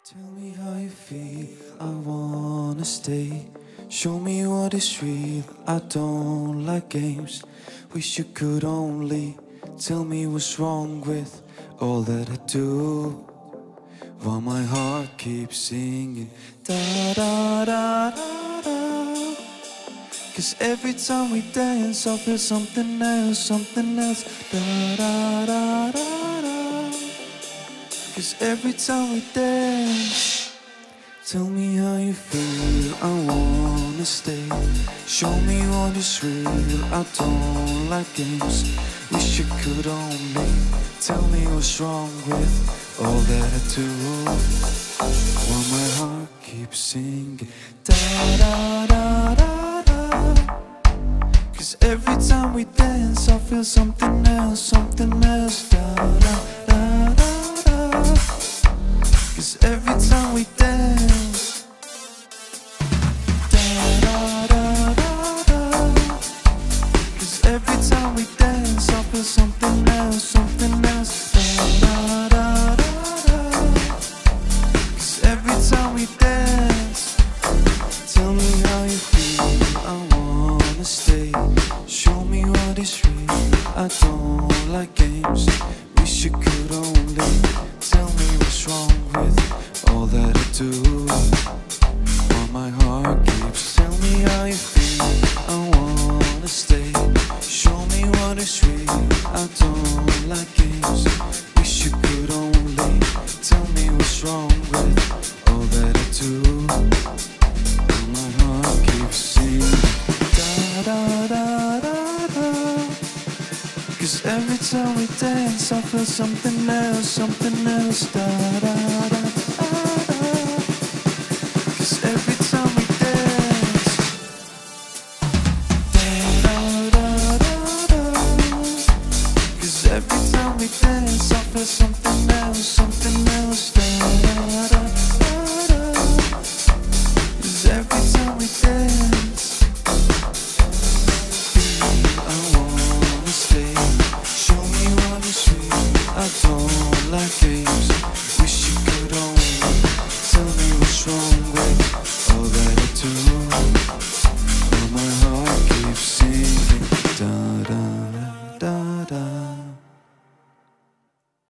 Tell me how you feel, I wanna stay. Show me what is real, I don't like games. Wish you could only tell me what's wrong with all that I do. While my heart keeps singing da da da da da. Cause every time we dance I feel something else da da da da da. Cause every time we dance, tell me how you feel, I wanna stay. Show me what is real, I don't like games. Wish you could only tell me what's wrong with all that I do. While my heart keeps singing da da da da da. Cause every time we dance I feel something else da da da da. Cause every time we dance da da da da da. Cause every time we dance I feel something else da da da da da. Cause every time we dance, tell me how you feel, I wanna stay. Show me what is real, I don't like games. Wish you could only tell me what's wrong with all that I do. While my heart keeps, tell me how you feel, I wanna stay. Show me what is real, I don't like games. Wish you could only tell me what's wrong with all that I do. While my heart keeps singing da da da da da. Cause every time we dance I feel something else da da da da da. Cause every time we dance da da da da da. Cause every time we dance I feel something else